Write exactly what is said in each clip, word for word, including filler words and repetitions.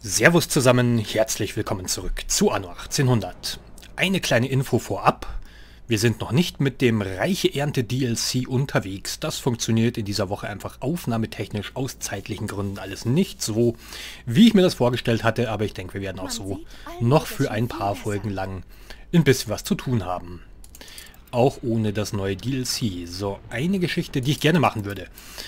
Servus zusammen, herzlich willkommen zurück zu Anno achtzehnhundert. Eine kleine Info vorab. Wir sind noch nicht mit dem Reiche Ernte D L C unterwegs. Das funktioniert in dieser Woche einfach aufnahmetechnisch aus zeitlichen Gründen alles nicht so, wie ich mir das vorgestellt hatte. Aber ich denke, wir werden auch so noch für ein paar Folgen lang ein bisschen was zu tun haben. Auch ohne das neue D L C. So, eine Geschichte, die ich gerne machen würde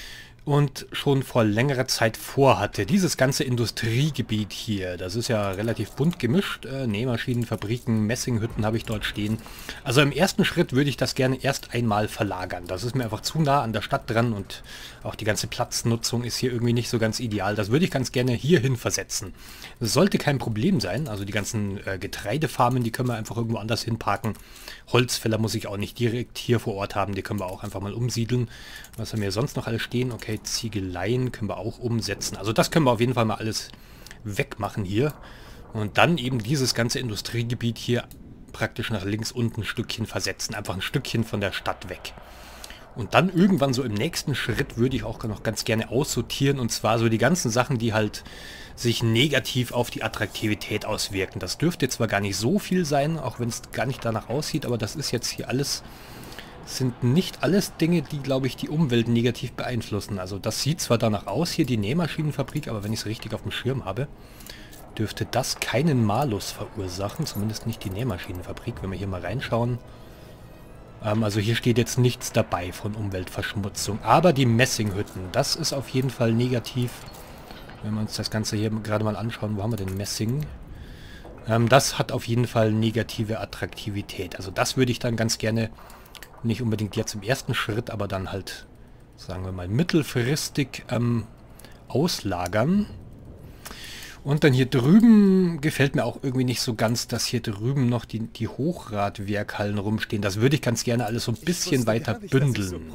und schon vor längerer Zeit vorhatte. Dieses ganze Industriegebiet hier, das ist ja relativ bunt gemischt. Äh, Nähmaschinen, Fabriken, Messinghütten habe ich dort stehen. Also im ersten Schritt würde ich das gerne erst einmal verlagern. Das ist mir einfach zu nah an der Stadt dran und auch die ganze Platznutzung ist hier irgendwie nicht so ganz ideal. Das würde ich ganz gerne hierhin versetzen. Das sollte kein Problem sein. Also die ganzen äh, Getreidefarmen, die können wir einfach irgendwo anders hinparken. Holzfäller muss ich auch nicht direkt hier vor Ort haben. Die können wir auch einfach mal umsiedeln. Was haben wir sonst noch alles stehen? Okay, Ziegeleien können wir auch umsetzen. Also das können wir auf jeden Fall mal alles wegmachen hier. Und dann eben dieses ganze Industriegebiet hier praktisch nach links unten ein Stückchen versetzen. Einfach ein Stückchen von der Stadt weg. Und dann irgendwann so im nächsten Schritt würde ich auch noch ganz gerne aussortieren. Und zwar so die ganzen Sachen, die halt sich negativ auf die Attraktivität auswirken. Das dürfte zwar gar nicht so viel sein, auch wenn es gar nicht danach aussieht, aber das ist jetzt hier alles... sind nicht alles Dinge, die, glaube ich, die Umwelt negativ beeinflussen. Also das sieht zwar danach aus, hier die Nähmaschinenfabrik, aber wenn ich es richtig auf dem Schirm habe, dürfte das keinen Malus verursachen. Zumindest nicht die Nähmaschinenfabrik, wenn wir hier mal reinschauen. Ähm, also hier steht jetzt nichts dabei von Umweltverschmutzung. Aber die Messinghütten, das ist auf jeden Fall negativ. Wenn wir uns das Ganze hier gerade mal anschauen, wo haben wir denn Messing? Ähm, das hat auf jeden Fall negative Attraktivität. Also das würde ich dann ganz gerne... nicht unbedingt jetzt im ersten Schritt, aber dann halt, sagen wir mal, mittelfristig ähm, auslagern. Und dann hier drüben gefällt mir auch irgendwie nicht so ganz, dass hier drüben noch die, die Hochradwerkhallen rumstehen. Das würde ich ganz gerne alles so ein bisschen weiter bündeln.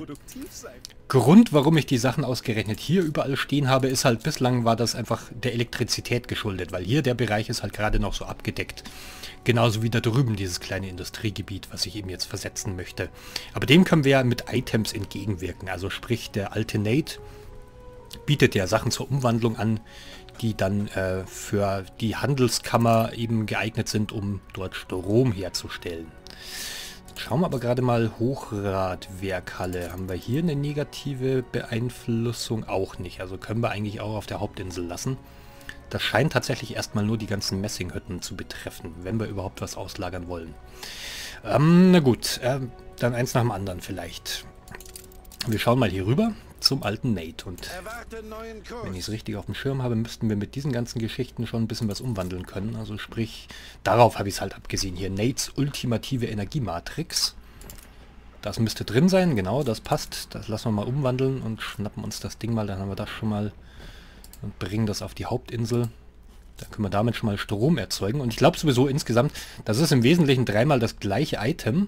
Grund, warum ich die Sachen ausgerechnet hier überall stehen habe, ist halt, bislang war das einfach der Elektrizität geschuldet, weil hier der Bereich ist halt gerade noch so abgedeckt. Genauso wie da drüben dieses kleine Industriegebiet, was ich eben jetzt versetzen möchte. Aber dem können wir ja mit Items entgegenwirken. Also sprich, der Alternate bietet ja Sachen zur Umwandlung an, die dann äh, für die Handelskammer eben geeignet sind, um dort Strom herzustellen. Schauen wir aber gerade mal, Hochradwerkhalle. Haben wir hier eine negative Beeinflussung? Auch nicht. Also können wir eigentlich auch auf der Hauptinsel lassen. Das scheint tatsächlich erstmal nur die ganzen Messinghütten zu betreffen, wenn wir überhaupt was auslagern wollen. Ähm, na gut, äh, dann eins nach dem anderen vielleicht. Wir schauen mal hier rüber zum alten Nate. Und wenn ich es richtig auf dem Schirm habe, müssten wir mit diesen ganzen Geschichten schon ein bisschen was umwandeln können. Also sprich, darauf habe ich es halt abgesehen. Hier Nates ultimative Energiematrix. Das müsste drin sein, genau, das passt. Das lassen wir mal umwandeln und schnappen uns das Ding mal, dann haben wir das schon mal und bringen das auf die Hauptinsel. Da können wir damit schon mal Strom erzeugen. Und ich glaube sowieso insgesamt, das ist im Wesentlichen dreimal das gleiche Item.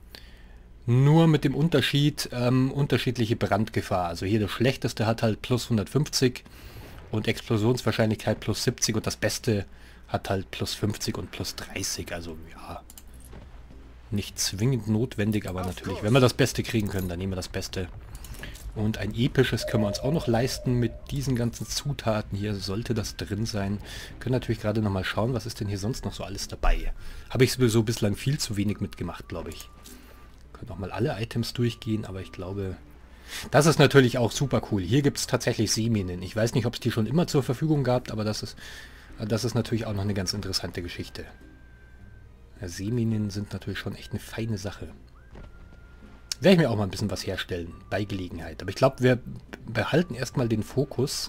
Nur mit dem Unterschied, ähm, unterschiedliche Brandgefahr. Also hier das schlechteste hat halt plus hundertfünfzig und Explosionswahrscheinlichkeit plus siebzig und das beste hat halt plus fünfzig und plus dreißig. Also ja, nicht zwingend notwendig, aber natürlich, wenn wir das Beste kriegen können, dann nehmen wir das Beste. Und ein episches können wir uns auch noch leisten mit diesen ganzen Zutaten hier. Sollte das drin sein. Können natürlich gerade nochmal schauen, was ist denn hier sonst noch so alles dabei. Habe ich sowieso bislang viel zu wenig mitgemacht, glaube ich. Können auch mal alle Items durchgehen, aber ich glaube... Das ist natürlich auch super cool. Hier gibt es tatsächlich Seeminen. Ich weiß nicht, ob es die schon immer zur Verfügung gab, aber das ist, das ist natürlich auch noch eine ganz interessante Geschichte. Ja, Seeminen sind natürlich schon echt eine feine Sache. Werde ich mir auch mal ein bisschen was herstellen, bei Gelegenheit. Aber ich glaube, wir behalten erstmal den Fokus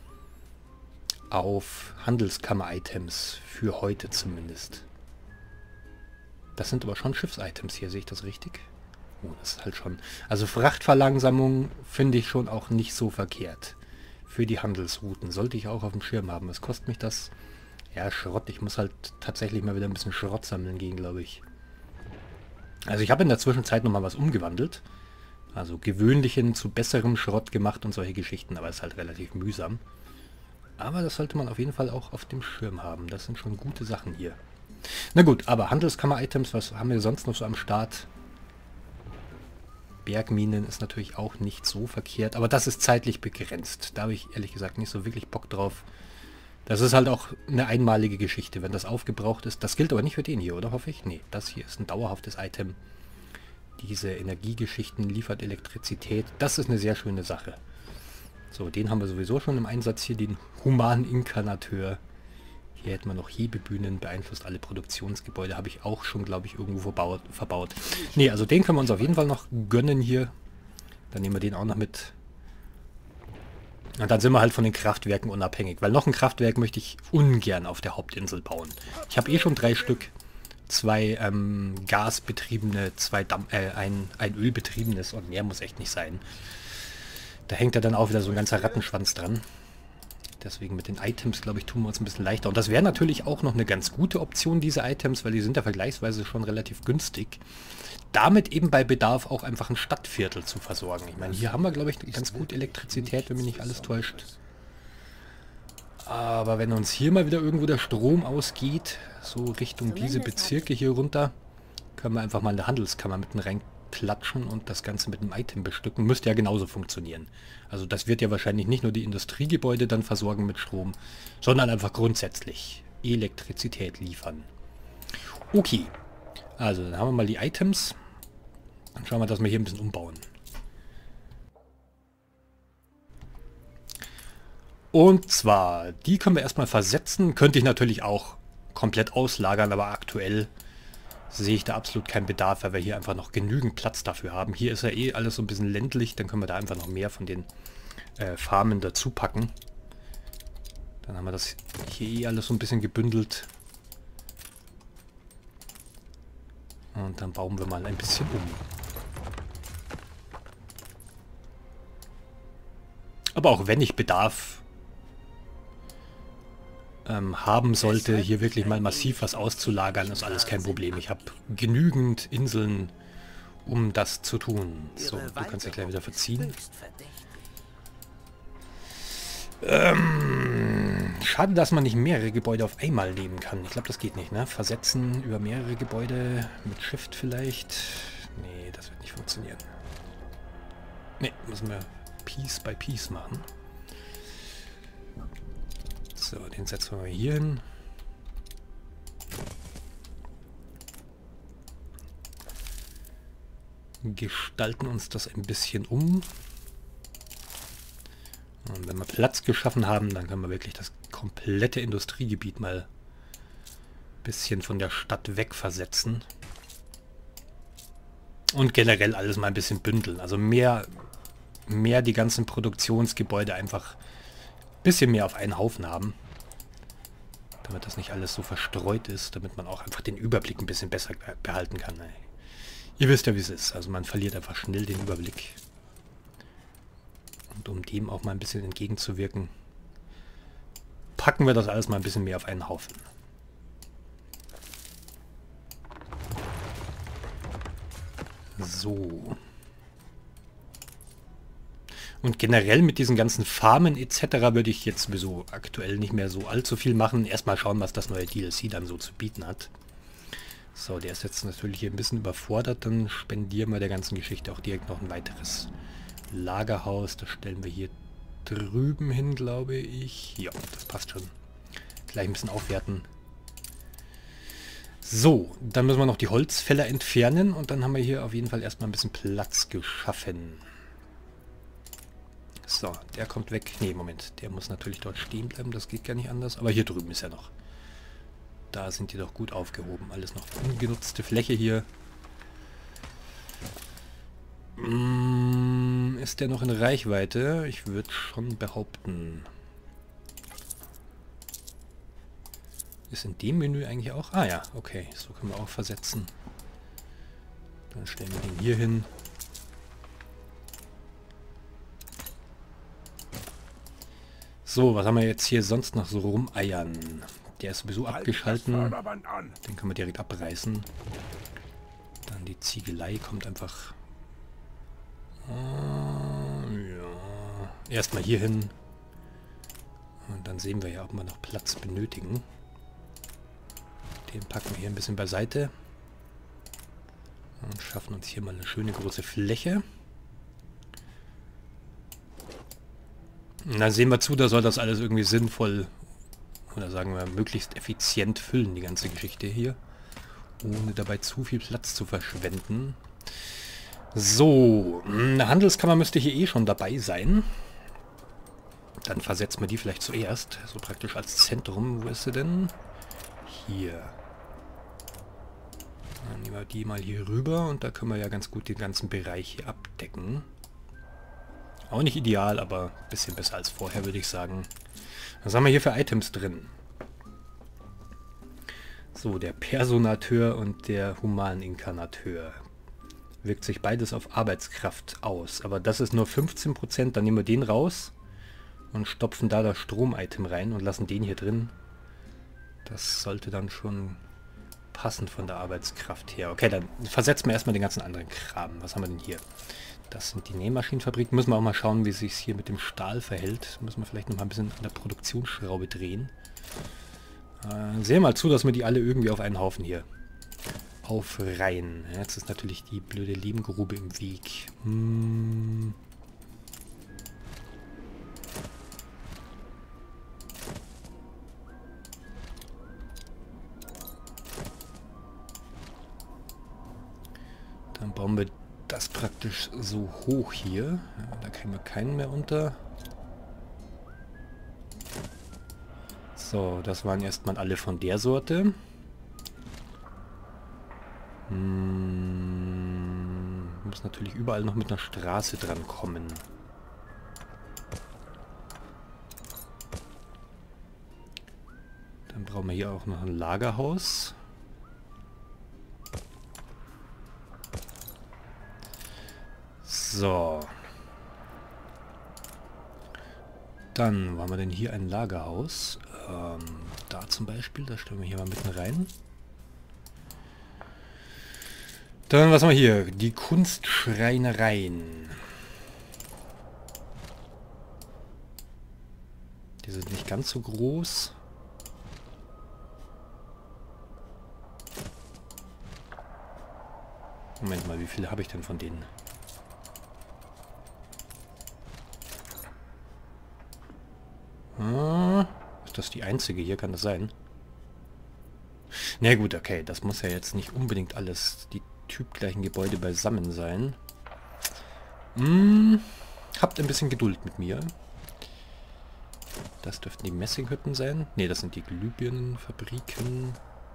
auf Handelskammer-Items, für heute zumindest. Das sind aber schon Schiffs-Items hier, sehe ich das richtig? Oh, das ist halt schon... Also Frachtverlangsamung finde ich schon auch nicht so verkehrt. Für die Handelsrouten sollte ich auch auf dem Schirm haben. Was kostet mich das? Ja, Schrott. Ich muss halt tatsächlich mal wieder ein bisschen Schrott sammeln gehen, glaube ich. Also ich habe in der Zwischenzeit nochmal was umgewandelt. Also gewöhnlichen zu besserem Schrott gemacht und solche Geschichten, aber es ist halt relativ mühsam. Aber das sollte man auf jeden Fall auch auf dem Schirm haben. Das sind schon gute Sachen hier. Na gut, aber Handelskammer-Items, was haben wir sonst noch so am Start? Bergminen ist natürlich auch nicht so verkehrt, aber das ist zeitlich begrenzt. Da habe ich ehrlich gesagt nicht so wirklich Bock drauf. Das ist halt auch eine einmalige Geschichte, wenn das aufgebraucht ist. Das gilt aber nicht für den hier, oder hoffe ich? Nee, das hier ist ein dauerhaftes Item. Diese Energiegeschichten liefert Elektrizität. Das ist eine sehr schöne Sache. So, den haben wir sowieso schon im Einsatz hier, den humanen Inkarnateur. Hier hätten wir noch Hebebühnen, beeinflusst alle Produktionsgebäude. Habe ich auch schon, glaube ich, irgendwo verbaut, verbaut. Nee, also den können wir uns auf jeden Fall noch gönnen hier. Dann nehmen wir den auch noch mit. Und dann sind wir halt von den Kraftwerken unabhängig. Weil noch ein Kraftwerk möchte ich ungern auf der Hauptinsel bauen. Ich habe eh schon drei Stück. Zwei ähm, gasbetriebene, zwei Damm, äh, ein, ein ölbetriebenes und mehr muss echt nicht sein. Da hängt ja dann auch wieder so ein ganzer Rattenschwanz dran. Deswegen mit den Items, glaube ich, tun wir uns ein bisschen leichter. Und das wäre natürlich auch noch eine ganz gute Option, diese Items, weil die sind ja vergleichsweise schon relativ günstig. Damit eben bei Bedarf auch einfach ein Stadtviertel zu versorgen. Ich meine, hier haben wir, glaube ich, ganz gut Elektrizität, wenn mich nicht alles täuscht. Aber wenn uns hier mal wieder irgendwo der Strom ausgeht, so Richtung diese Bezirke hier runter, können wir einfach mal eine Handelskammer mitten reinklatschen und das Ganze mit einem Item bestücken. Müsste ja genauso funktionieren. Also das wird ja wahrscheinlich nicht nur die Industriegebäude dann versorgen mit Strom, sondern einfach grundsätzlich Elektrizität liefern. Okay, also dann haben wir mal die Items. Dann schauen wir, dass wir hier ein bisschen umbauen. Und zwar, die können wir erstmal versetzen. Könnte ich natürlich auch komplett auslagern, aber aktuell sehe ich da absolut keinen Bedarf, weil wir hier einfach noch genügend Platz dafür haben. Hier ist ja eh alles so ein bisschen ländlich, dann können wir da einfach noch mehr von den äh, Farmen dazu packen. Dann haben wir das hier eh alles so ein bisschen gebündelt. Und dann bauen wir mal ein bisschen um. Aber auch wenn ich Bedarf ähm, haben sollte, hier wirklich mal massiv was auszulagern, ist alles kein Problem. Ich habe genügend Inseln, um das zu tun. So, du kannst dich gleich wieder verziehen. Ähm, schade, dass man nicht mehrere Gebäude auf einmal nehmen kann. Ich glaube, das geht nicht, ne? Versetzen über mehrere Gebäude mit Shift vielleicht. Nee, das wird nicht funktionieren. Nee, müssen wir Piece by Piece machen. So, den setzen wir mal hier hin. Gestalten uns das ein bisschen um. Und wenn wir Platz geschaffen haben, dann können wir wirklich das komplette Industriegebiet mal ein bisschen von der Stadt weg versetzen. Und generell alles mal ein bisschen bündeln. Also mehr, mehr die ganzen Produktionsgebäude einfach ein bisschen mehr auf einen Haufen haben. Damit das nicht alles so verstreut ist, damit man auch einfach den Überblick ein bisschen besser behalten kann. Ihr wisst ja, wie es ist. Also man verliert einfach schnell den Überblick. Und um dem auch mal ein bisschen entgegenzuwirken, packen wir das alles mal ein bisschen mehr auf einen Haufen. So. Und generell mit diesen ganzen Farmen et cetera würde ich jetzt sowieso aktuell nicht mehr so allzu viel machen. Erstmal schauen, was das neue D L C dann so zu bieten hat. So, der ist jetzt natürlich hier ein bisschen überfordert. Dann spendieren wir der ganzen Geschichte auch direkt noch ein weiteres Lagerhaus. Das stellen wir hier drüben hin, glaube ich. Ja, das passt schon. Gleich ein bisschen aufwerten. So, dann müssen wir noch die Holzfäller entfernen. Und dann haben wir hier auf jeden Fall erstmal ein bisschen Platz geschaffen. So, der kommt weg. Nee, Moment. Der muss natürlich dort stehen bleiben. Das geht gar nicht anders. Aber hier drüben ist er noch. Da sind die doch gut aufgehoben. Alles noch ungenutzte Fläche hier. Mm, ist der noch in Reichweite? Ich würde schon behaupten. Ist in dem Menü eigentlich auch... Ah ja, okay. So können wir auch versetzen. Dann stellen wir den hier hin. So, was haben wir jetzt hier sonst noch so rumeiern? Der ist sowieso abgeschalten. Den können wir direkt abreißen. Dann die Ziegelei kommt einfach... Uh, ja. Erstmal hier hin. Und dann sehen wir ja, ob wir noch Platz benötigen. Den packen wir hier ein bisschen beiseite. Und schaffen uns hier mal eine schöne große Fläche. Und dann sehen wir zu, da soll das alles irgendwie sinnvoll Oder sagen wir, möglichst effizient füllen die ganze Geschichte hier. Ohne dabei zu viel Platz zu verschwenden. So, eine Handelskammer müsste hier eh schon dabei sein. Dann versetzen wir die vielleicht zuerst. So praktisch als Zentrum. Wo ist sie denn? Hier. Dann nehmen wir die mal hier rüber und da können wir ja ganz gut den ganzen Bereich hier abdecken. Auch nicht ideal, aber ein bisschen besser als vorher, würde ich sagen. Was haben wir hier für Items drin? So, der Personateur und der Humaninkarnateur. Wirkt sich beides auf Arbeitskraft aus. Aber das ist nur fünfzehn Prozent. Dann nehmen wir den raus und stopfen da das Strom-Item rein und lassen den hier drin. Das sollte dann schon passen von der Arbeitskraft her. Okay, dann versetzen wir erstmal den ganzen anderen Kram. Was haben wir denn hier? Das sind die Nähmaschinenfabriken. Müssen wir auch mal schauen, wie es sich hier mit dem Stahl verhält. Müssen wir vielleicht noch mal ein bisschen an der Produktionsschraube drehen. Äh, sehen wir mal zu, dass wir die alle irgendwie auf einen Haufen hier aufreihen. Jetzt ist natürlich die blöde Lehmgrube im Weg. Hm. Dann bauen wir das praktisch so hoch hier. Ja, da kriegen wir keinen mehr unter. So, das waren erstmal alle von der Sorte. Hm, muss natürlich überall noch mit einer Straße dran kommen. Dann brauchen wir hier auch noch ein Lagerhaus. So. Dann, wo haben wir denn hier ein Lagerhaus? Ähm, da zum Beispiel, da stellen wir hier mal mitten rein. Dann, was haben wir hier? Die Kunstschreinereien. Die sind nicht ganz so groß. Moment mal, wie viele habe ich denn von denen? Ah, ist das die einzige hier? Kann das sein? Na gut, okay. Das muss ja jetzt nicht unbedingt alles die typgleichen Gebäude beisammen sein. Hm, habt ein bisschen Geduld mit mir. Das dürften die Messinghütten sein. Ne, das sind die Glühbirnenfabriken.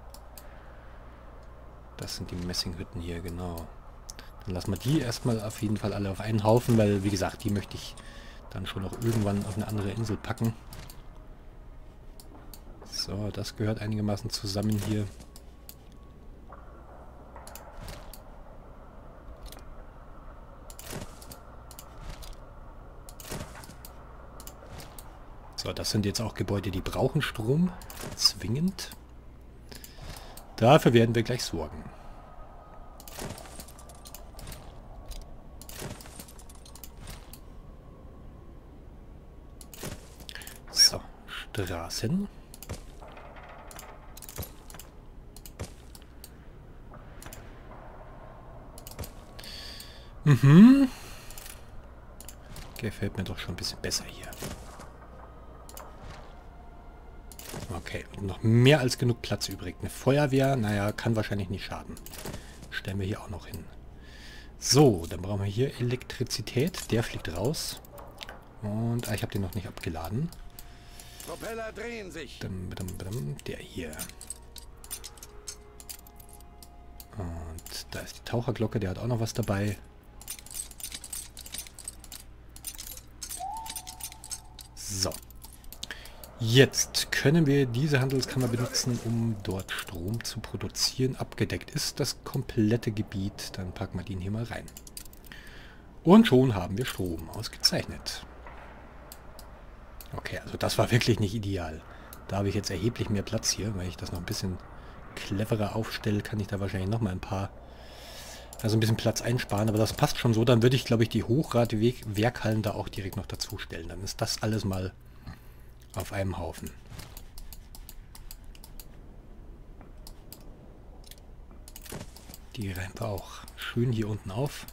Das sind die Messinghütten hier, genau. Dann lassen wir die erstmal auf jeden Fall alle auf einen Haufen, weil, wie gesagt, die möchte ich dann schon noch irgendwann auf eine andere Insel packen. So, das gehört einigermaßen zusammen hier. So, das sind jetzt auch Gebäude, die brauchen Strom. Zwingend. Dafür werden wir gleich sorgen. So, Straßen. Mhm. Gefällt mir doch schon ein bisschen besser hier. Okay, noch mehr als genug Platz übrig. Eine Feuerwehr, naja, kann wahrscheinlich nicht schaden. Stellen wir hier auch noch hin. So, dann brauchen wir hier Elektrizität. Der fliegt raus. Und, ah, ich habe den noch nicht abgeladen. Propeller drehen sich. Dum, dum, dum, der hier. Und da ist die Taucherglocke, der hat auch noch was dabei. So. Jetzt können wir diese Handelskammer benutzen, um dort Strom zu produzieren. Abgedeckt ist das komplette Gebiet. Dann packen wir den hier mal rein. Und schon haben wir Strom. Ausgezeichnet. Okay, also das war wirklich nicht ideal. Da habe ich jetzt erheblich mehr Platz hier. Weil ich das noch ein bisschen cleverer aufstelle, kann ich da wahrscheinlich noch mal ein paar... Also ein bisschen Platz einsparen. Aber das passt schon so. Dann würde ich, glaube ich, die Hochrad-Werkhallen da auch direkt noch dazu stellen. Dann ist das alles mal... auf einem Haufen. Die reihen wir auch schön hier unten auf.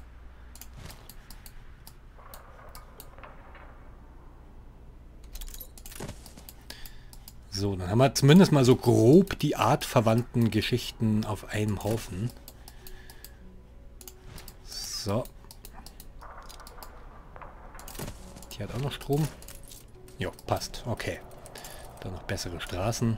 So, dann haben wir zumindest mal so grob die artverwandten Geschichten auf einem Haufen. So. Die hat auch noch Strom. Jo, passt. Okay. Dann noch bessere Straßen.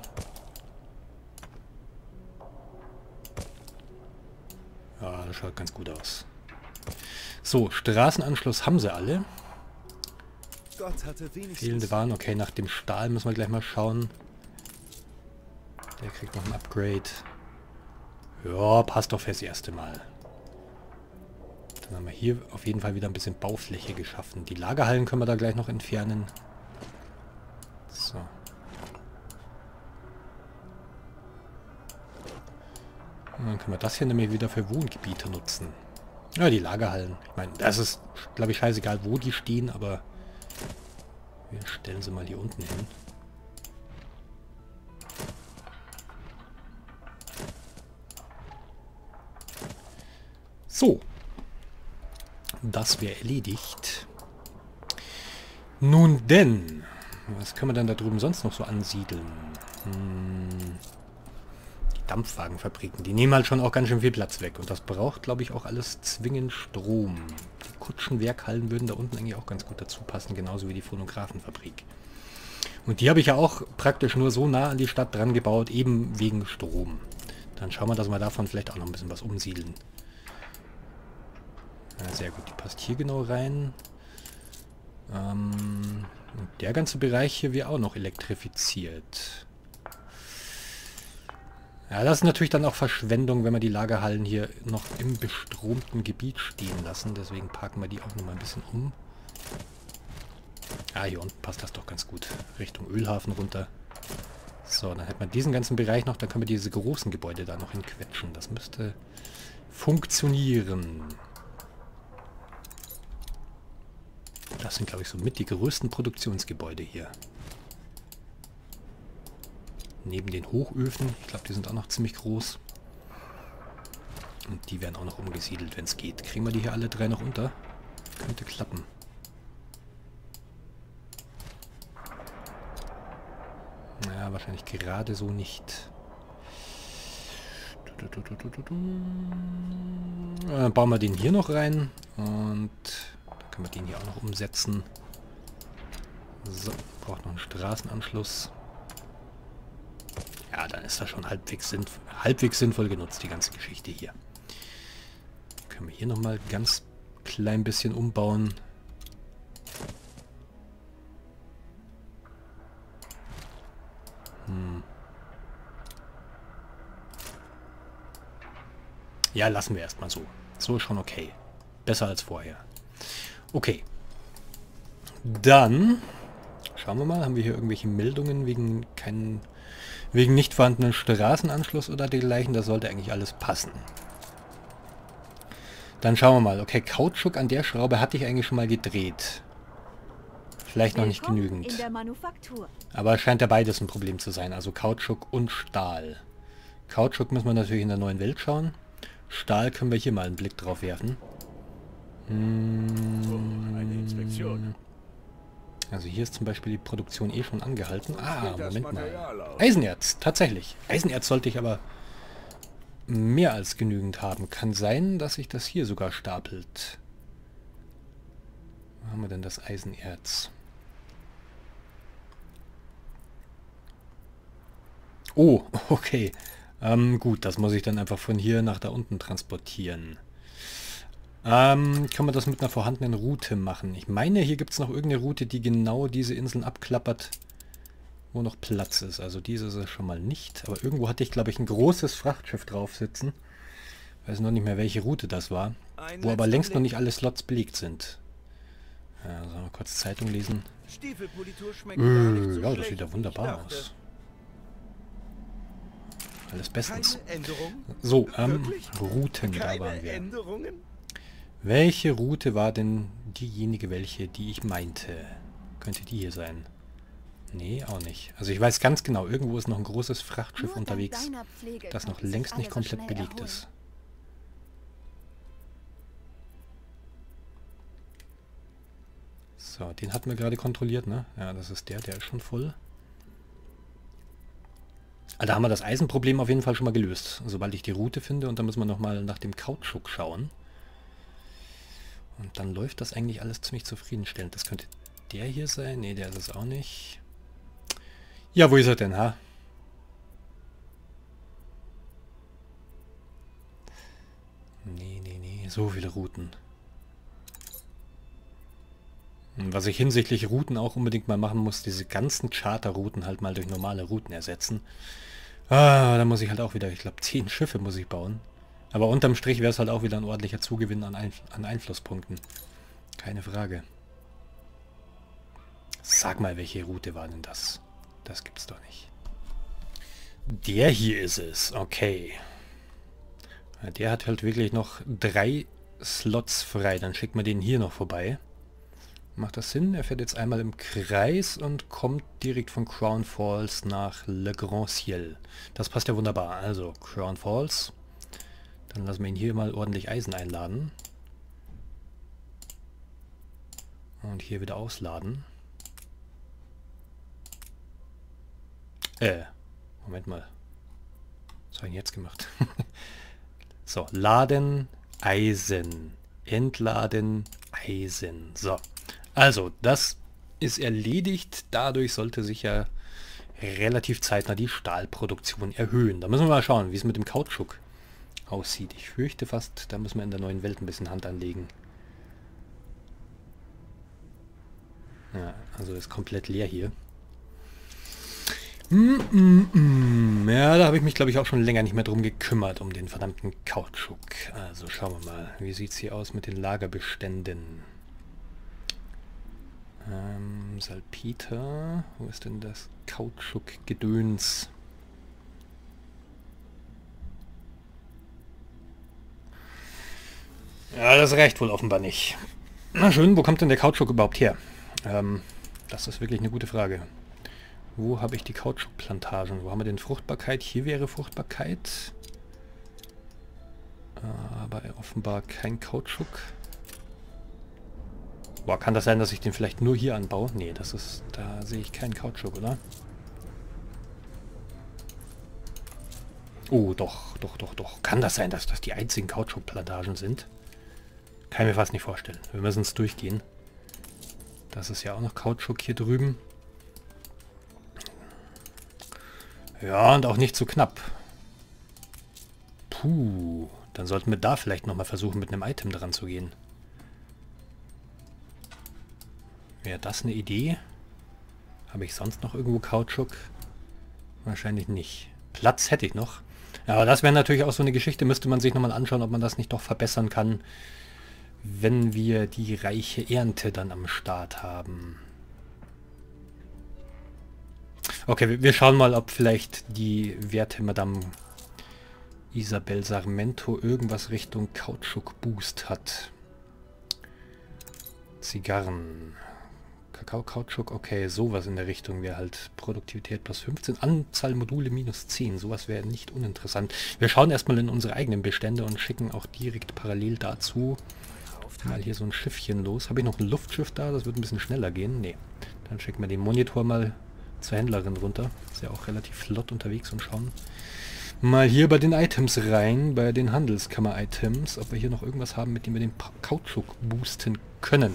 Ja, das schaut ganz gut aus. So, Straßenanschluss haben sie alle. Gott hatte wenigstens Fehlende Waren. Okay, nach dem Stahl müssen wir gleich mal schauen. Der kriegt noch ein Upgrade. Ja, passt doch fürs erste Mal. Dann haben wir hier auf jeden Fall wieder ein bisschen Baufläche geschaffen. Die Lagerhallen können wir da gleich noch entfernen. So. Und dann können wir das hier nämlich wieder für Wohngebiete nutzen. Ja, die Lagerhallen. Ich meine, das ist, glaube ich, scheißegal, wo die stehen, aber wir stellen sie mal hier unten hin. So. Das wäre erledigt. Nun denn, was können wir denn da drüben sonst noch so ansiedeln? Hm, die Dampfwagenfabriken, die nehmen halt schon auch ganz schön viel Platz weg. Und das braucht, glaube ich, auch alles zwingend Strom. Die Kutschenwerkhallen würden da unten eigentlich auch ganz gut dazu passen, genauso wie die Phonographenfabrik. Und die habe ich ja auch praktisch nur so nah an die Stadt dran gebaut, eben wegen Strom. Dann schauen wir, dass wir davon vielleicht auch noch ein bisschen was umsiedeln. Ja, sehr gut, die passt hier genau rein. Ähm, und der ganze Bereich hier wird auch noch elektrifiziert. Ja, das ist natürlich dann auch Verschwendung, wenn wir die Lagerhallen hier noch im bestromten Gebiet stehen lassen. Deswegen parken wir die auch noch mal ein bisschen um. Ah, hier unten passt das doch ganz gut. Richtung Ölhafen runter. So, dann hätten wir diesen ganzen Bereich noch. Dann können wir diese großen Gebäude da noch hinquetschen. Das müsste funktionieren. Das sind, glaube ich, so mit die größten Produktionsgebäude hier. Neben den Hochöfen. Ich glaube, die sind auch noch ziemlich groß. Und die werden auch noch umgesiedelt, wenn es geht. Kriegen wir die hier alle drei noch unter? Könnte klappen. Naja, wahrscheinlich gerade so nicht. Dann bauen wir den hier noch rein. Und dann können wir den hier auch noch umsetzen. So, braucht noch einen Straßenanschluss. Ja, dann ist das schon halbwegs, sinnvoll, halbwegs sinnvoll genutzt, die ganze Geschichte hier. Können wir hier nochmal ganz klein bisschen umbauen. Hm. Ja, lassen wir erstmal so. So ist schon okay. Besser als vorher. Okay. Dann schauen wir mal, haben wir hier irgendwelche Meldungen wegen keinen, wegen nicht vorhandenen Straßenanschluss oder dergleichen? Das sollte eigentlich alles passen. Dann schauen wir mal. Okay, Kautschuk an der Schraube hatte ich eigentlich schon mal gedreht. Vielleicht noch nicht genügend. In der Manufaktur. Aber es scheint ja beides ein Problem zu sein. Also Kautschuk und Stahl. Kautschuk müssen wir natürlich in der neuen Welt schauen. Stahl können wir hier mal einen Blick drauf werfen. Hm, eine Inspektion. also hier ist zum Beispiel die Produktion eh schon angehalten. Ah, Moment mal. Eisenerz, tatsächlich. Eisenerz sollte ich aber mehr als genügend haben. Kann sein, dass sich das hier sogar stapelt. Wo haben wir denn das Eisenerz? Oh, okay. Ähm, gut, das muss ich dann einfach von hier nach da unten transportieren. Ähm, kann man das mit einer vorhandenen Route machen? Ich meine, hier gibt es noch irgendeine Route, die genau diese Inseln abklappert, wo noch Platz ist. Also diese ist es schon mal nicht. Aber irgendwo hatte ich, glaube ich, ein großes Frachtschiff drauf sitzen. Weiß noch nicht mehr, welche Route das war. Wo aber längst noch nicht alle Slots belegt sind. Ja, sollen wir kurz Zeitung lesen? Stiefelpolitur schmeckt gar nicht so Ja, das schlecht, sieht ja wie wunderbar ich dachte. aus. Alles bestens. Keine Änderung? So, ähm, Wirklich? Routen, da Keine waren wir. Änderungen? Welche Route war denn diejenige, welche, die ich meinte? Könnte die hier sein? Nee, auch nicht. Also ich weiß ganz genau, irgendwo ist noch ein großes Frachtschiff Nur dank unterwegs, deiner Pflege das noch konnten sich längst alle nicht so komplett schnell belegt erholen. ist. So, den hatten wir gerade kontrolliert, ne? Ja, das ist der, der ist schon voll. Da haben wir das Eisenproblem auf jeden Fall schon mal gelöst. Sobald ich die Route finde, und dann müssen wir nochmal nach dem Kautschuk schauen. Und dann läuft das eigentlich alles ziemlich zufriedenstellend. Das könnte der hier sein. Ne, der ist es auch nicht. Ja, wo ist er denn, ha? Nee, nee, nee. So viele Routen. Was ich hinsichtlich Routen auch unbedingt mal machen muss, diese ganzen Charterrouten halt mal durch normale Routen ersetzen. Ah, da muss ich halt auch wieder, ich glaube, zehn Schiffe muss ich bauen. Aber unterm Strich wäre es halt auch wieder ein ordentlicher Zugewinn an, Einf an Einflusspunkten. Keine Frage. Sag mal, welche Route war denn das? Das gibt's doch nicht. Der hier ist es, okay. Der hat halt wirklich noch drei Slots frei, dann schickt man den hier noch vorbei. Macht das Sinn? Er fährt jetzt einmal im Kreis und kommt direkt von Crown Falls nach Le Grand Ciel. Das passt ja wunderbar. Also Crown Falls. Dann lassen wir ihn hier mal ordentlich Eisen einladen. Und hier wieder ausladen. Äh, Moment mal. Was habe ich denn jetzt gemacht? So, laden, Eisen. Entladen, Eisen. So. Also, das ist erledigt. Dadurch sollte sich ja relativ zeitnah die Stahlproduktion erhöhen. Da müssen wir mal schauen, wie es mit dem Kautschuk aussieht. Ich fürchte fast, da müssen wir in der neuen Welt ein bisschen Hand anlegen. Ja, also ist komplett leer hier. Mm, mm, mm. Ja, da habe ich mich, glaube ich, auch schon länger nicht mehr drum gekümmert, um den verdammten Kautschuk. Also schauen wir mal, wie sieht es hier aus mit den Lagerbeständen. Ähm, Salpeter, wo ist denn das Kautschuk-Gedöns? Ja, das reicht wohl offenbar nicht. Na schön, wo kommt denn der Kautschuk überhaupt her? Ähm, das ist wirklich eine gute Frage. Wo habe ich die Kautschukplantagen? Wo haben wir denn Fruchtbarkeit? Hier wäre Fruchtbarkeit. Aber offenbar kein Kautschuk. Boah, kann das sein, dass ich den vielleicht nur hier anbaue? Nee, das ist, da sehe ich keinen Kautschuk, oder? Oh, doch, doch, doch, doch. Kann das sein, dass das die einzigen Kautschukplantagen sind? Kann ich mir fast nicht vorstellen. Wir müssen es durchgehen. Das ist ja auch noch Kautschuk hier drüben. Ja, und auch nicht zu knapp. Puh, dann sollten wir da vielleicht nochmal versuchen, mit einem Item dran zu gehen. Wäre das eine Idee? Habe ich sonst noch irgendwo Kautschuk? Wahrscheinlich nicht. Platz hätte ich noch. Ja, aber das wäre natürlich auch so eine Geschichte, müsste man sich nochmal anschauen, ob man das nicht doch verbessern kann, wenn wir die reiche Ernte dann am Start haben. Okay, wir schauen mal, ob vielleicht die werte Madame Isabel Sarmento irgendwas Richtung Kautschuk-Boost hat. Zigarren. Kakao, Kautschuk, okay, sowas in der Richtung wäre halt Produktivität plus fünfzehn, Anzahl Module minus zehn, sowas wäre nicht uninteressant. Wir schauen erstmal in unsere eigenen Bestände und schicken auch direkt parallel dazu mal hier so ein Schiffchen los. Habe ich noch ein Luftschiff da? Das wird ein bisschen schneller gehen. Nee. Dann schicken wir den Monitor mal zur Händlerin runter. Ist ja auch relativ flott unterwegs und schauen mal hier bei den Items rein, bei den Handelskammer-Items, ob wir hier noch irgendwas haben, mit dem wir den Kautschuk boosten können.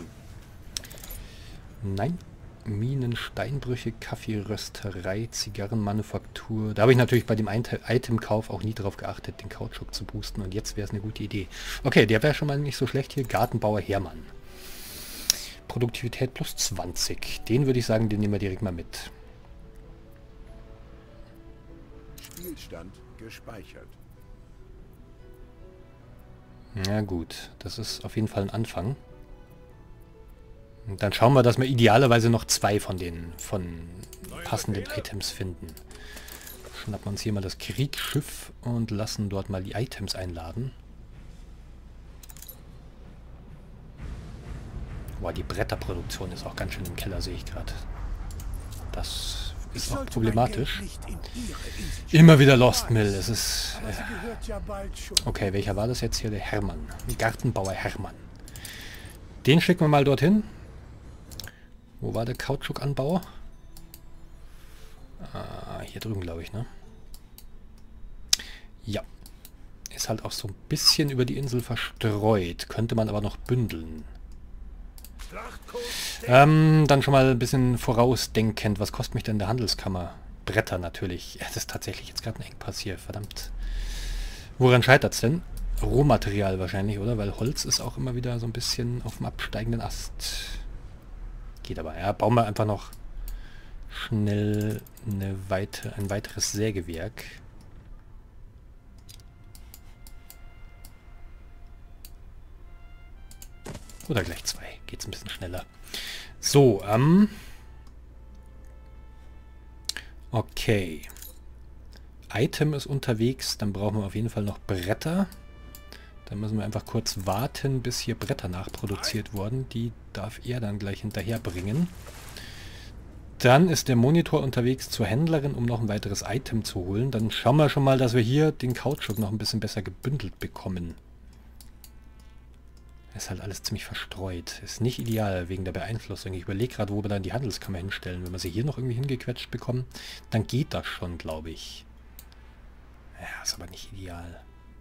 Nein. Minen, Steinbrüche, Kaffeerösterei, Zigarrenmanufaktur. Da habe ich natürlich bei dem Itemkauf auch nie darauf geachtet, den Kautschuk zu boosten. Und jetzt wäre es eine gute Idee. Okay, der wäre schon mal nicht so schlecht hier. Gartenbauer Hermann. Produktivität plus zwanzig. Den würde ich sagen, den nehmen wir direkt mal mit. Spielstand gespeichert. Na gut, das ist auf jeden Fall ein Anfang. Und dann schauen wir, dass wir idealerweise noch zwei von den von passenden Items finden. Schnappen wir uns hier mal das Kriegsschiff und lassen dort mal die Items einladen. Boah, die Bretterproduktion ist auch ganz schön im Keller, sehe ich gerade. Das ist auch problematisch. Immer wieder Lost Mill. Es ist... Äh okay, welcher war das jetzt hier? Der Hermann. Gartenbauer Hermann. Den schicken wir mal dorthin. Wo war der Kautschukanbau? Ah, hier drüben, glaube ich, ne? Ja. Ist halt auch so ein bisschen über die Insel verstreut. Könnte man aber noch bündeln. Ähm, dann schon mal ein bisschen vorausdenkend. Was kostet mich denn der Handelskammer? Bretter natürlich. Ja, das ist tatsächlich jetzt gerade ein Engpass hier. Verdammt. Woran scheitert es denn? Rohmaterial wahrscheinlich, oder? Weil Holz ist auch immer wieder so ein bisschen auf dem absteigenden Ast. Geht aber. Ja, bauen wir einfach noch schnell eine weite, ein weiteres Sägewerk. Oder gleich zwei. Geht's ein bisschen schneller. So, ähm... okay. Item ist unterwegs. Dann brauchen wir auf jeden Fall noch Bretter. Dann müssen wir einfach kurz warten, bis hier Bretter nachproduziert wurden. Die darf er dann gleich hinterher bringen. Dann ist der Monitor unterwegs zur Händlerin, um noch ein weiteres Item zu holen. Dann schauen wir schon mal, dass wir hier den Kautschuk noch ein bisschen besser gebündelt bekommen. Ist halt alles ziemlich verstreut. Ist nicht ideal wegen der Beeinflussung. Ich überlege gerade, wo wir dann die Handelskammer hinstellen. Wenn wir sie hier noch irgendwie hingequetscht bekommen, dann geht das schon, glaube ich. Ja, ist aber nicht ideal.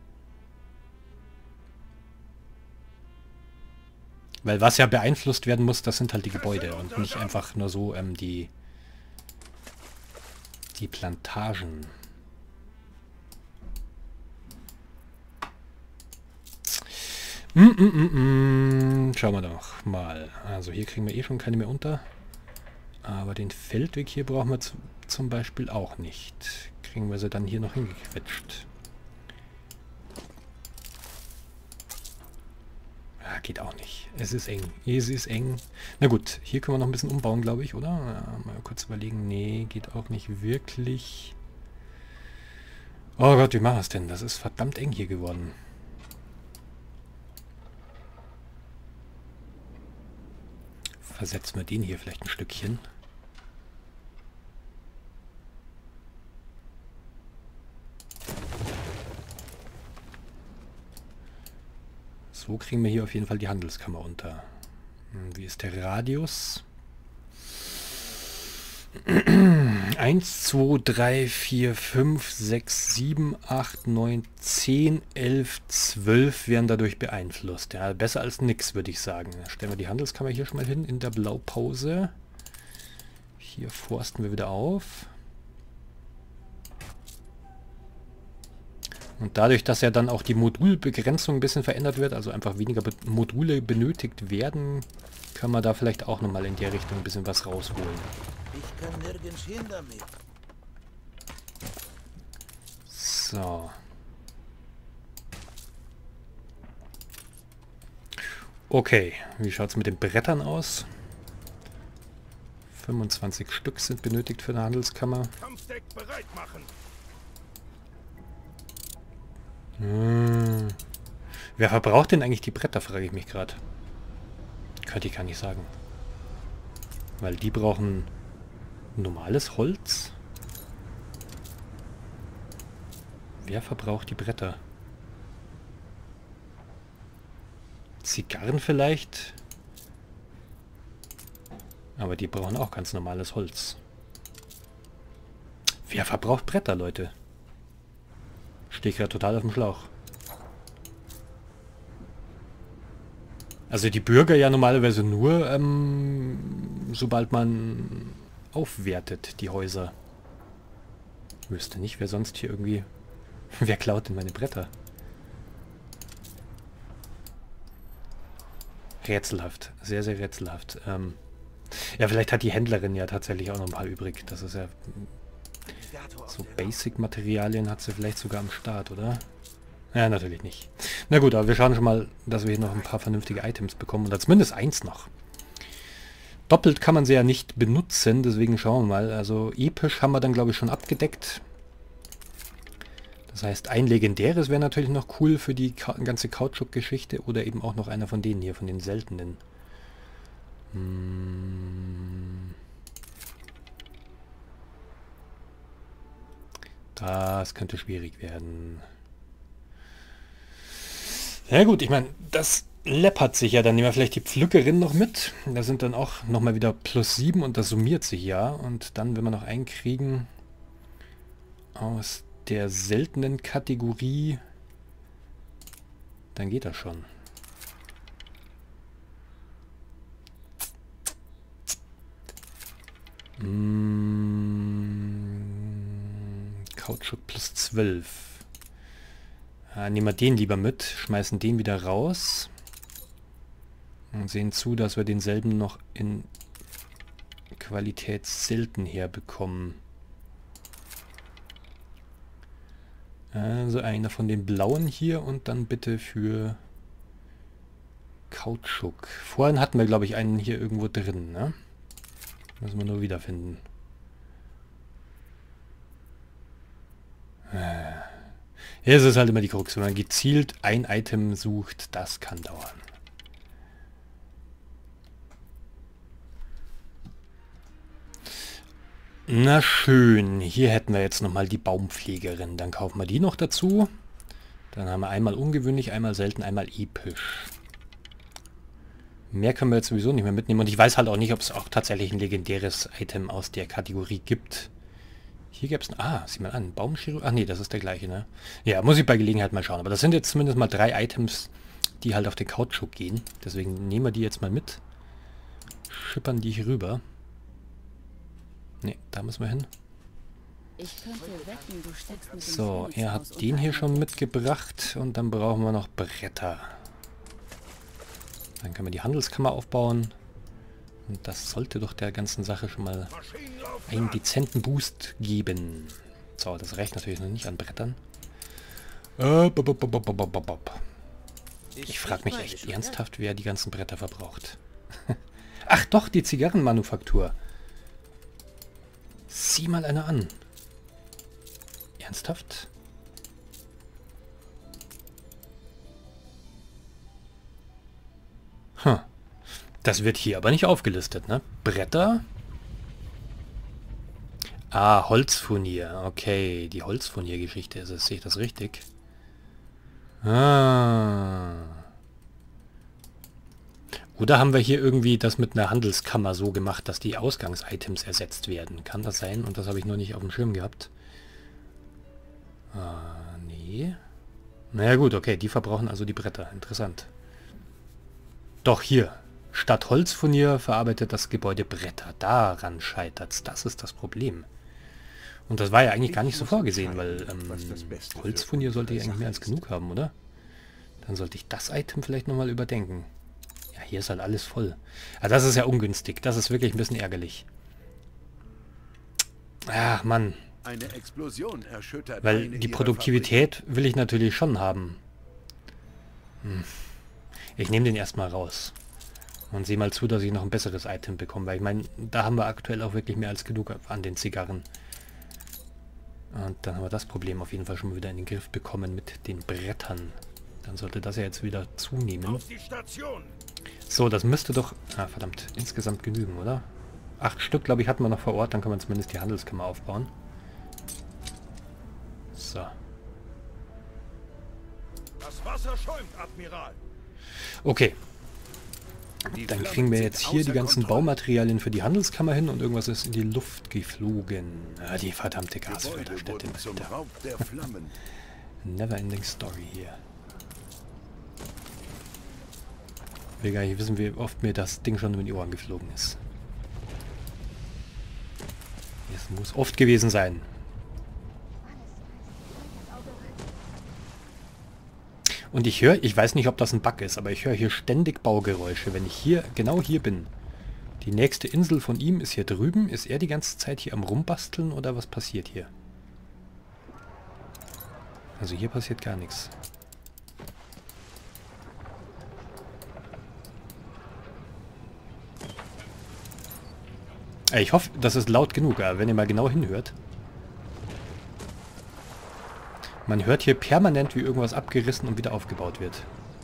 Weil was ja beeinflusst werden muss, das sind halt die Gebäude und nicht einfach nur so ähm, die, die Plantagen. Mm, mm, mm, mm. Schauen wir doch mal. Also hier kriegen wir eh schon keine mehr unter. Aber den Feldweg hier brauchen wir zum Beispiel auch nicht. Kriegen wir sie dann hier noch hingequetscht. Ja, geht auch nicht. Es ist eng. Es ist eng. Na gut, hier können wir noch ein bisschen umbauen, glaube ich, oder? Ja, mal kurz überlegen. Nee, geht auch nicht wirklich. Oh Gott, wie machen wir es denn? Das ist verdammt eng hier geworden. Versetzen wir den hier vielleicht ein Stückchen. So kriegen wir hier auf jeden Fall die Handelskammer unter. Wie ist der Radius? eins, zwei, drei, vier, fünf, sechs, sieben, acht, neun, zehn, elf, zwölf werden dadurch beeinflusst. Ja, besser als nix, würde ich sagen. Dann stellen wir die Handelskammer hier schon mal hin in der Blaupause. Hier forsten wir wieder auf. Und dadurch, dass ja dann auch die Modulbegrenzung ein bisschen verändert wird, also einfach weniger Be- Module benötigt werden, können wir da vielleicht auch nochmal in die Richtung ein bisschen was rausholen. Ich kann nirgends hin damit. So. Okay, wie schaut es mit den Brettern aus? fünfundzwanzig Stück sind benötigt für eine Handelskammer. Kampfdeck bereit machen. Hm. Wer verbraucht denn eigentlich die Bretter, frage ich mich gerade. Könnte ich gar nicht sagen. Weil die brauchen normales Holz. Wer verbraucht die Bretter? Zigarren vielleicht? Aber die brauchen auch ganz normales Holz. Wer verbraucht Bretter, Leute? Stehe ich gerade total auf dem Schlauch. Also die Bürger ja normalerweise nur, ähm, sobald man aufwertet, die Häuser. Ich wüsste nicht, wer sonst hier irgendwie... Wer klaut denn meine Bretter? Rätselhaft. Sehr, sehr rätselhaft. Ähm, ja, vielleicht hat die Händlerin ja tatsächlich auch noch ein paar übrig. Das ist ja... So Basic-Materialien hat sie vielleicht sogar am Start, oder? Ja, natürlich nicht. Na gut, aber wir schauen schon mal, dass wir hier noch ein paar vernünftige Items bekommen. Oder zumindest eins noch. Doppelt kann man sie ja nicht benutzen, deswegen schauen wir mal. Also episch haben wir dann, glaube ich, schon abgedeckt. Das heißt, ein legendäres wäre natürlich noch cool für die Ka ganze Kautschuk-Geschichte. Oder eben auch noch einer von denen hier, von den seltenen. Hm. Das könnte schwierig werden. Ja gut, ich meine, das läppert sich ja. Dann nehmen wir vielleicht die Pflückerin noch mit. Da sind dann auch nochmal wieder plus sieben und das summiert sich ja. Und dann, wenn wir noch einen kriegen aus der seltenen Kategorie, dann geht das schon. Hm, Kautschuk plus zwölf. Ja, nehmen wir den lieber mit, schmeißen den wieder raus und sehen zu, dass wir denselben noch in Qualität selten herbekommen. Also einer von den blauen hier und dann bitte für Kautschuk. Vorhin hatten wir, glaube ich, einen hier irgendwo drin, ne? Müssen wir nur wiederfinden. Ja, es ist halt immer die Krux. Wenn man gezielt ein Item sucht, das kann dauern. Na schön, hier hätten wir jetzt nochmal die Baumpflegerin. Dann kaufen wir die noch dazu. Dann haben wir einmal ungewöhnlich, einmal selten, einmal episch. Mehr können wir jetzt sowieso nicht mehr mitnehmen. Und ich weiß halt auch nicht, ob es auch tatsächlich ein legendäres Item aus der Kategorie gibt. Hier gäbe es ein... Ah, sieh mal an. Baumchirurg... Ach nee, das ist der gleiche, ne? Ja, muss ich bei Gelegenheit mal schauen. Aber das sind jetzt zumindest mal drei Items, die halt auf den Kautschuk gehen. Deswegen nehmen wir die jetzt mal mit. Schippern die hier rüber. Ne, da müssen wir hin. Ich könnte wetten, du steckst mit dem So, Phoenix er aus hat den hier unter schon mitgebracht. Und dann brauchen wir noch Bretter. Dann können wir die Handelskammer aufbauen. Und das sollte doch der ganzen Sache schon mal einen dezenten Boost geben. So, das reicht natürlich noch nicht an Brettern. Ich frage mich echt ernsthaft, wer die ganzen Bretter verbraucht. Ach doch, die Zigarrenmanufaktur. Sieh mal eine an. Ernsthaft? Hm. Das wird hier aber nicht aufgelistet, ne? Bretter? Ah, Holzfurnier. Okay, die Holzfurnier-Geschichte ist es. Sehe ich das richtig? Ah. Oder haben wir hier irgendwie das mit einer Handelskammer so gemacht, dass die Ausgangsitems ersetzt werden? Kann das sein? Und das habe ich noch nicht auf dem Schirm gehabt. Ah, nee. Naja gut, okay, die verbrauchen also die Bretter. Interessant. Doch hier. Statt Holzfurnier verarbeitet das Gebäude Bretter. Daran scheitert's. Das ist das Problem. Und das war ja eigentlich gar nicht so vorgesehen, weil ähm, Holzfurnier sollte ja eigentlich mehr als genug haben, oder? Dann sollte ich das Item vielleicht nochmal überdenken. Ja, hier ist halt alles voll. Also das ist ja ungünstig. Das ist wirklich ein bisschen ärgerlich. Ach, Mann. Eine Explosion erschüttert Weil eine die ihrer Produktivität will ich natürlich schon haben. Hm. Ich nehme den erstmal raus. Und sehe mal zu, dass ich noch ein besseres Item bekomme. Weil ich meine, da haben wir aktuell auch wirklich mehr als genug an den Zigarren. Und dann haben wir das Problem auf jeden Fall schon mal wieder in den Griff bekommen mit den Brettern. Dann sollte das ja jetzt wieder zunehmen. Auf die Station. So, das müsste doch... Ah, verdammt. Insgesamt genügen, oder? Acht Stück, glaube ich, hatten wir noch vor Ort. Dann können wir zumindest die Handelskammer aufbauen. So. Das Wasser schäumt, Admiral. Okay. Die Dann Flammen kriegen wir sind jetzt hier die außer ganzen Kontrolle. Baumaterialien für die Handelskammer hin und irgendwas ist in die Luft geflogen. Ah, die verdammte Gebäude Gasförderstätte. wurden zum Alter. Raub der Flammen. Neverending Story hier. Ich will gar nicht wissen, wie oft mir das Ding schon um die Ohren geflogen ist. Es muss oft gewesen sein. Und ich höre, ich weiß nicht, ob das ein Bug ist, aber ich höre hier ständig Baugeräusche, wenn ich hier, genau hier bin. Die nächste Insel von ihm ist hier drüben. Ist er die ganze Zeit hier am Rumbasteln oder was passiert hier? Also hier passiert gar nichts. Ich hoffe, das ist laut genug, aber wenn ihr mal genau hinhört. Man hört hier permanent, wie irgendwas abgerissen und wieder aufgebaut wird.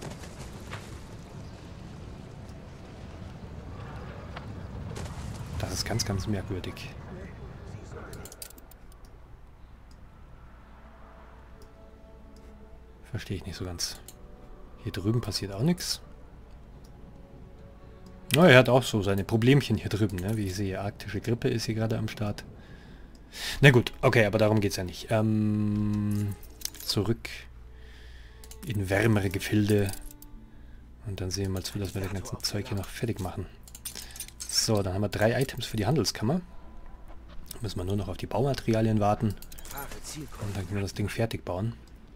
Das ist ganz, ganz merkwürdig. Verstehe ich nicht so ganz. Hier drüben passiert auch nichts. Na, er hat auch so seine Problemchen hier drüben, ne? Wie ich sehe, arktische Grippe ist hier gerade am Start. Na gut, okay, aber darum geht es ja nicht. Ähm, zurück in wärmere Gefilde. Und dann sehen wir mal zu, dass wir das ganze Zeug hier noch fertig machen. So, dann haben wir drei Items für die Handelskammer. Müssen wir nur noch auf die Baumaterialien warten. Und dann können wir das Ding fertig bauen.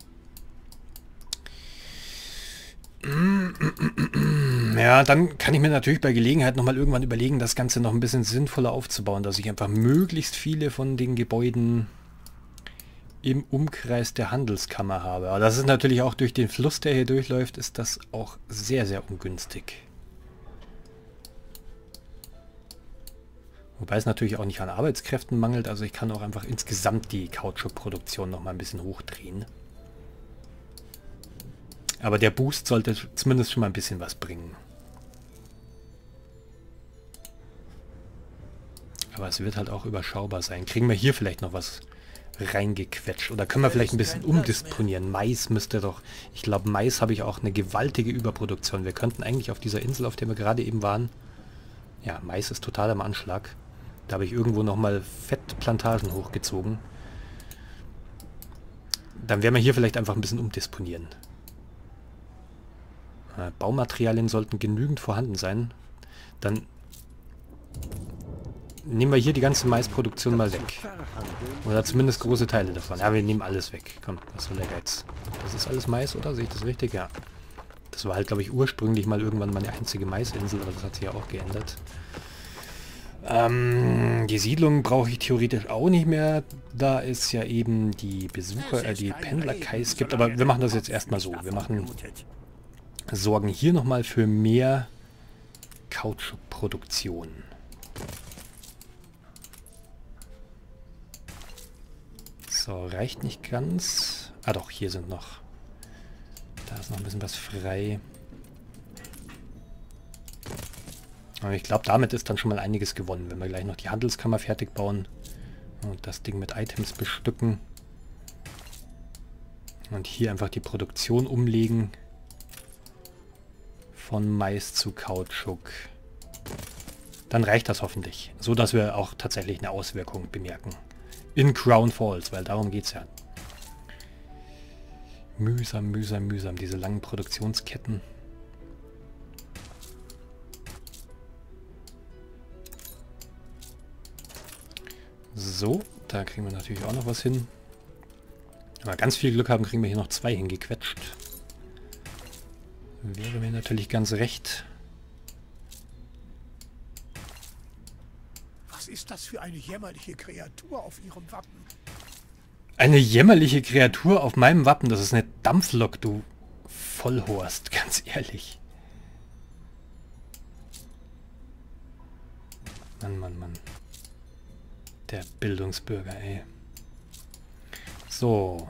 Ja, dann kann ich mir natürlich bei Gelegenheit nochmal irgendwann überlegen, das Ganze noch ein bisschen sinnvoller aufzubauen, dass ich einfach möglichst viele von den Gebäuden im Umkreis der Handelskammer habe. Aber das ist natürlich auch durch den Fluss, der hier durchläuft, ist das auch sehr, sehr ungünstig. Wobei es natürlich auch nicht an Arbeitskräften mangelt, also ich kann auch einfach insgesamt die Kautschukproduktion noch mal ein bisschen hochdrehen. Aber der Boost sollte zumindest schon mal ein bisschen was bringen. Aber es wird halt auch überschaubar sein. Kriegen wir hier vielleicht noch was reingequetscht? Oder können wir vielleicht ein bisschen umdisponieren? Mais müsste doch... Ich glaube, Mais habe ich auch eine gewaltige Überproduktion. Wir könnten eigentlich auf dieser Insel, auf der wir gerade eben waren... Ja, Mais ist total am Anschlag. Da habe ich irgendwo nochmal Fettplantagen hochgezogen. Dann werden wir hier vielleicht einfach ein bisschen umdisponieren. Äh, Baumaterialien sollten genügend vorhanden sein. Dann nehmen wir hier die ganze Maisproduktion mal weg. Oder zumindest große Teile davon. Ja, wir nehmen alles weg. Komm, was soll der Geiz? Das ist alles Mais, oder? Sehe ich das richtig? Ja. Das war halt, glaube ich, ursprünglich mal irgendwann meine einzige Maisinsel, aber das hat sich ja auch geändert. Ähm, die Siedlung brauche ich theoretisch auch nicht mehr, da es ja eben die Besucher, äh, die Pendlerkais gibt. Aber wir machen das jetzt erstmal so. Wir machen, sorgen hier nochmal für mehr Kautschukproduktion. So, reicht nicht ganz. Ah doch, hier sind noch... Da ist noch ein bisschen was frei. Aber ich glaube, damit ist dann schon mal einiges gewonnen, wenn wir gleich noch die Handelskammer fertig bauen und das Ding mit Items bestücken. Und hier einfach die Produktion umlegen von Mais zu Kautschuk. Dann reicht das hoffentlich, so dass wir auch tatsächlich eine Auswirkung bemerken. In Crown Falls, weil darum geht es ja. Mühsam, mühsam, mühsam, diese langen Produktionsketten. So, da kriegen wir natürlich auch noch was hin. Wenn wir ganz viel Glück haben, kriegen wir hier noch zwei hingequetscht. Wäre mir natürlich ganz recht. Was ist das für eine jämmerliche Kreatur auf Ihrem Wappen? Eine jämmerliche Kreatur auf meinem Wappen? Das ist eine Dampflok, du Vollhorst, ganz ehrlich. Mann, Mann, Mann. Der Bildungsbürger, ey. So.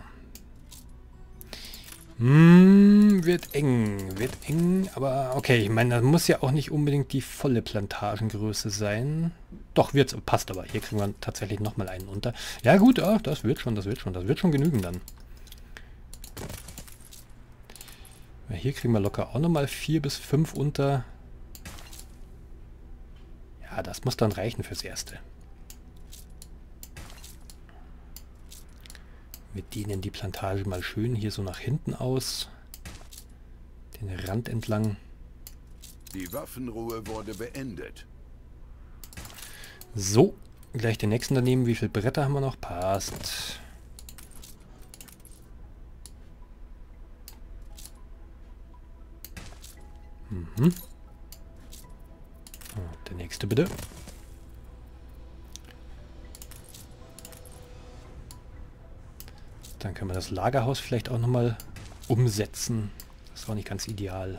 Hm, wird eng, wird eng, aber okay, ich meine, das muss ja auch nicht unbedingt die volle Plantagengröße sein. Doch, wird's, passt aber. Hier kriegen wir tatsächlich nochmal einen unter. Ja gut, ja, das wird schon, das wird schon, das wird schon genügen dann. Ja, hier kriegen wir locker auch nochmal vier bis fünf unter. Ja, das muss dann reichen fürs Erste. Wir dehnen die Plantage mal schön hier so nach hinten aus. Den Rand entlang. Die Waffenruhe wurde beendet. So, gleich den nächsten daneben. Wie viele Bretter haben wir noch? Passt. Mhm. Oh, der nächste bitte. Dann können wir das Lagerhaus vielleicht auch nochmal umsetzen. Das war nicht ganz ideal.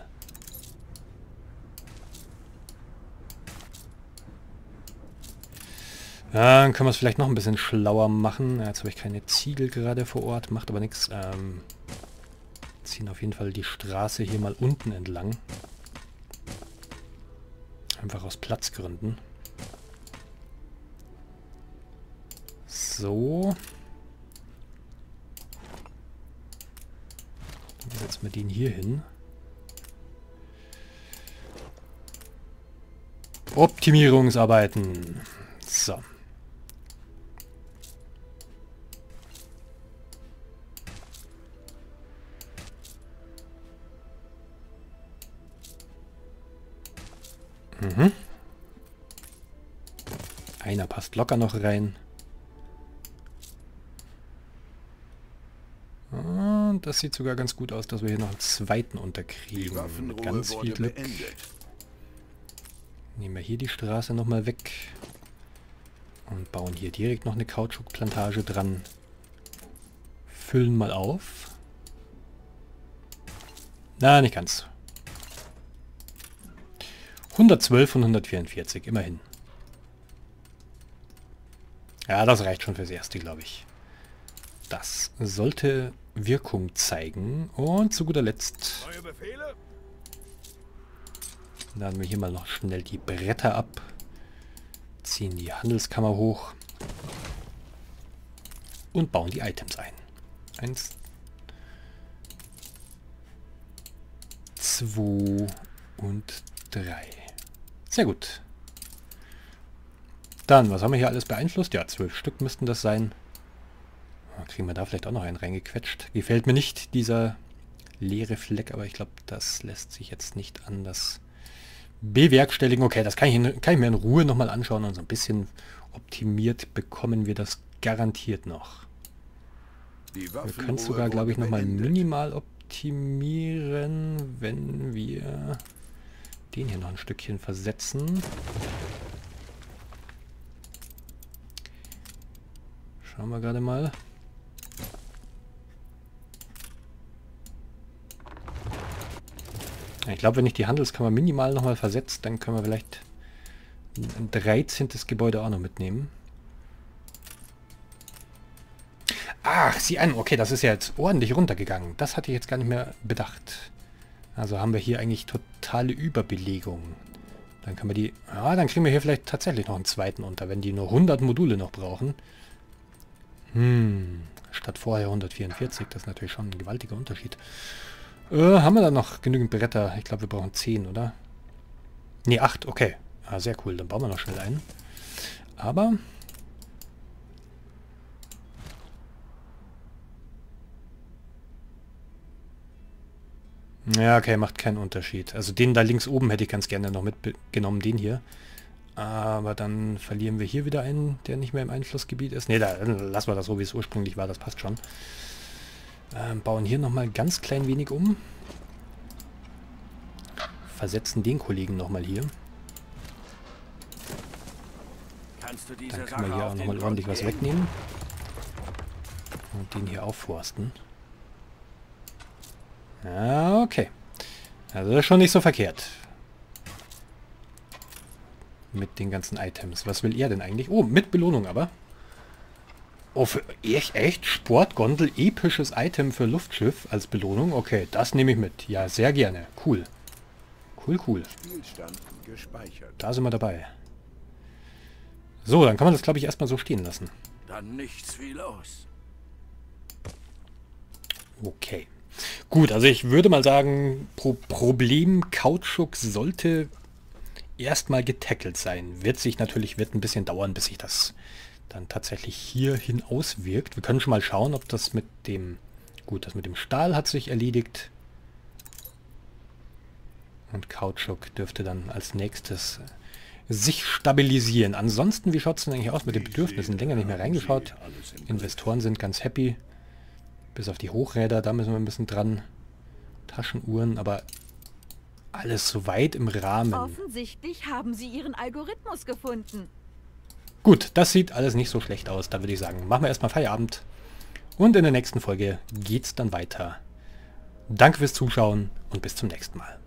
Ja, dann können wir es vielleicht noch ein bisschen schlauer machen. Ja, jetzt habe ich keine Ziegel gerade vor Ort, macht aber nichts. Ähm, ziehen auf jeden Fall die Straße hier mal unten entlang. Einfach aus Platzgründen. So. Dann setzen wir den hier hin. Optimierungsarbeiten. So. Mhm. Einer passt locker noch rein. Und das sieht sogar ganz gut aus, dass wir hier noch einen zweiten unterkriegen. Mit ganz viel Glück. Nehmen wir hier die Straße nochmal weg. Und bauen hier direkt noch eine Kautschukplantage dran. Füllen mal auf. Na, nicht ganz. hundertzwölf von hundertvierundvierzig, immerhin. Ja, das reicht schon fürs Erste, glaube ich. Das sollte Wirkung zeigen. Und zu guter Letzt Neue Befehle? laden wir hier mal noch schnell die Bretter ab. Ziehen die Handelskammer hoch. Und bauen die Items ein. Eins. Zwei und drei. Sehr gut. Dann, was haben wir hier alles beeinflusst? Ja, zwölf Stück müssten das sein. Kriegen wir da vielleicht auch noch einen reingequetscht. Gefällt mir nicht, dieser leere Fleck, aber ich glaube, das lässt sich jetzt nicht anders bewerkstelligen. Okay, das kann ich, kann ich mir in Ruhe nochmal anschauen und so ein bisschen optimiert bekommen wir das garantiert noch. Wir können es sogar, glaube ich, nochmal minimal optimieren, wenn wir den hier noch ein Stückchen versetzen. Schauen wir gerade mal. Ich glaube, wenn ich die Handelskammer minimal nochmal versetzt, dann können wir vielleicht ein dreizehntes Gebäude auch noch mitnehmen. Ach, sieh an. Okay, das ist ja jetzt ordentlich runtergegangen. Das hatte ich jetzt gar nicht mehr bedacht. Also haben wir hier eigentlich totale Überbelegung. Dann können wir die... Ja, dann kriegen wir hier vielleicht tatsächlich noch einen zweiten unter, wenn die nur hundert Module noch brauchen. Hm, statt vorher hundertvierundvierzig. Das ist natürlich schon ein gewaltiger Unterschied. Äh, haben wir da noch genügend Bretter? Ich glaube, wir brauchen zehn, oder? Ne, acht, okay. Ah, sehr cool, dann bauen wir noch schnell einen. Aber... Ja, okay, macht keinen Unterschied. Also den da links oben hätte ich ganz gerne noch mitgenommen, den hier. Aber dann verlieren wir hier wieder einen, der nicht mehr im Einflussgebiet ist. Ne, da lassen wir das so, wie es ursprünglich war, das passt schon. Ähm, bauen hier nochmal ganz klein wenig um. Versetzen den Kollegen nochmal hier. Dann können wir hier auch nochmal ordentlich was wegnehmen. Und den hier aufforsten. Ja, okay. Also das ist schon nicht so verkehrt. Mit den ganzen Items. Was will er denn eigentlich? Oh, mit Belohnung aber. Oh, für echt, echt? Sportgondel, episches Item für Luftschiff als Belohnung? Okay, das nehme ich mit. Ja, sehr gerne. Cool. Cool, cool. Spielstand gespeichert. Da sind wir dabei. So, dann kann man das, glaube ich, erstmal so stehen lassen. Dann nichts wie los. Okay. Gut, also ich würde mal sagen, Pro Problem Kautschuk sollte erstmal getackelt sein. Wird sich natürlich, wird ein bisschen dauern, bis sich das dann tatsächlich hierhin auswirkt. Wir können schon mal schauen, ob das mit dem... Gut, das mit dem Stahl hat sich erledigt. Und Kautschuk dürfte dann als nächstes sich stabilisieren. Ansonsten, wie schaut es denn eigentlich aus mit den Bedürfnissen? Länger nicht mehr reingeschaut. Investoren sind ganz happy. Bis auf die Hochräder, da müssen wir ein bisschen dran. Taschenuhren, aber alles soweit im Rahmen. Offensichtlich haben sie ihren Algorithmus gefunden. Gut, das sieht alles nicht so schlecht aus. Da würde ich sagen, machen wir erstmal Feierabend. Und in der nächsten Folge geht's dann weiter. Danke fürs Zuschauen und bis zum nächsten Mal.